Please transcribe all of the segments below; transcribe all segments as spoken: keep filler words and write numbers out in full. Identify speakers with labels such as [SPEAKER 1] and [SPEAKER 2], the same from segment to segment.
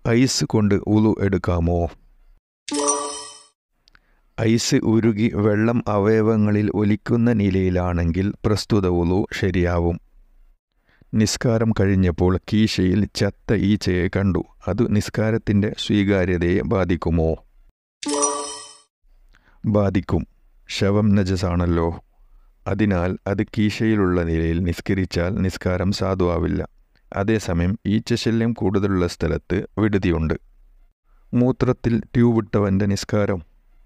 [SPEAKER 1] Ice കൊണ്ട് ഉളു എടുക്കാമോ? Ice ഉരുകി വെള്ളം അവയവങ്ങളിൽ ഒലിക്കുന്ന നിലയിലാണെങ്കിൽ പ്രസ്തുത ഉളു ശരിയാവും. നിസ്കാരം കഴിഞ്ഞപ്പോൾ കീശയിൽ ചത്ത ഈച്ചയെ കണ്ടു. അത് നിസ്കാരത്തിൻ്റെ സ്വീകാര്യതയെ ബാധിക്കുമോ? ബാധിക്കും. ശവം നജസാണല്ലോ. അതിനാൽ അത് കീശയിലുള്ള നിലയിൽ നിസ്കരിച്ചാൽ നിസ്കാരം സാധുവാവില്ല. അതേസമയം ഈച്ചശല്യം കൂടുതലുള്ള സ്ഥലത്ത് വിടുതിയുണ്ട്. മൂത്രത്തിൽ ട്യൂബിട്ടവൻ്റെ നിസ്കാരം.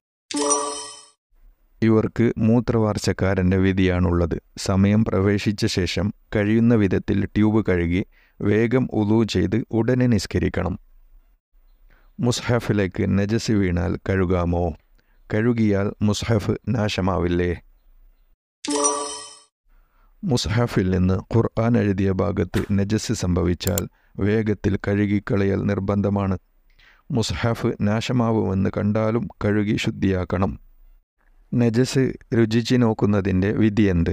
[SPEAKER 1] ഇവർക്ക് മൂത്രവാർച്ചക്കാരൻ്റെ വിധിയാണുള്ളത്. സമയം പ്രവേശിച്ച ശേഷം കഴിയുന്ന വിധത്തിൽ ട്യൂബ് കഴുകി വേഗം ഉളു ചെയ്ത് ഉടനെ നിസ്കരിക്കണം. മുസ്ഹഫിലേക്ക് നജസ് വീണാൽ കഴുകാമോ? കഴുകിയാൽ മുസ്ഹഫ് നാശമാവില്ലേ? മുസ്ഹഫിൽ നിന്ന് ഖുർആൻ എഴുതിയ ഭാഗത്ത് നജസ് സംഭവിച്ചാൽ വേഗത്തിൽ കഴുകിക്കളയൽ നിർബന്ധമാണ്. മുസ്ഹഫ് നാശമാവുമെന്ന് കണ്ടാലും കഴുകി ശുദ്ധിയാക്കണം. നജസ് രുചിച്ച് നോക്കുന്നതിൻ്റെ വിധിയെന്ത്?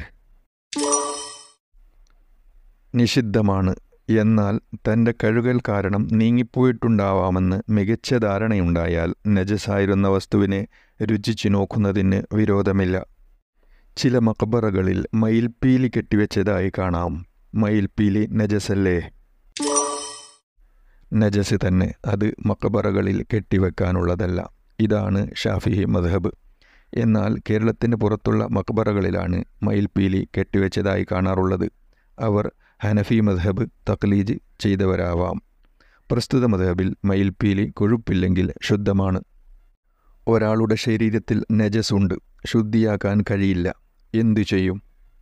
[SPEAKER 1] നിഷിദ്ധമാണ്. എന്നാൽ തൻ്റെ കഴുകൽ കാരണം നീങ്ങിപ്പോയിട്ടുണ്ടാവാമെന്ന് മികച്ച ധാരണയുണ്ടായാൽ നജസായിരുന്ന വസ്തുവിനെ രുചിച്ച് നോക്കുന്നതിന് വിരോധമില്ല. ചില മക്ബറകളിൽ മയിൽപ്പീലി കെട്ടിവെച്ചതായി കാണാം. മയിൽപ്പീലി നജസല്ലേ? നജസ് തന്നെ. അത് മക്ബറകളിൽ കെട്ടിവെക്കാനുള്ളതല്ല. ഇതാണ് ഷാഫിഈ മദ്ഹബ്. എന്നാൽ കേരളത്തിന് പുറത്തുള്ള മക്ബറകളിലാണ് മയിൽപ്പീലി കെട്ടിവെച്ചതായി കാണാറുള്ളത്. അവർ ഹനഫി മദ്ഹബ് തഖ്ലീദ് ചെയ്തവരാവാം. പ്രസ്തുത മദ്ഹബിൽ മയിൽപ്പീലി കൊഴുപ്പില്ലെങ്കിൽ ശുദ്ധമാണ്. ഒരാളുടെ ശരീരത്തിൽ നജസുണ്ട്, ശുദ്ധിയാക്കാൻ കഴിയില്ല. എന്തു ചെയ്യും?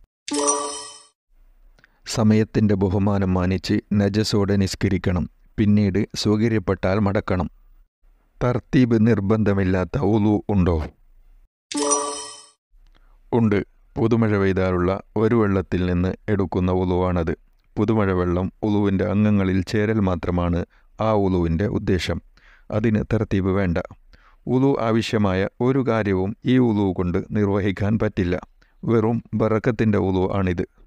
[SPEAKER 1] സമയത്തിൻ്റെ ബഹുമാനം മാനിച്ച് നജസോടെ നിസ്കരിക്കണം. പിന്നീട് സൗകര്യപ്പെട്ടാൽ മടക്കണം. തർത്തീബ് നിർബന്ധമില്ലാത്ത ഉളു ഉണ്ടോ? ഉണ്ട്. പുതുമഴ പെയ്താലുള്ള ഒരു വെള്ളത്തിൽ നിന്ന് എടുക്കുന്ന ഉളുവാണത്. പുതുമഴ വെള്ളം ഉളുവിൻ്റെ അംഗങ്ങളിൽ ചേരൽ മാത്രമാണ് ആ ഉളുവിൻ്റെ ഉദ്ദേശം. അതിന് തർത്തീബ് വേണ്ട. ഉളു ആവശ്യമായ ഒരു കാര്യവും ഈ ഉളു കൊണ്ട് നിർവഹിക്കാൻ പറ്റില്ല. വെറും ബറക്കത്തിൻ്റെ ഉളു ആണിത്.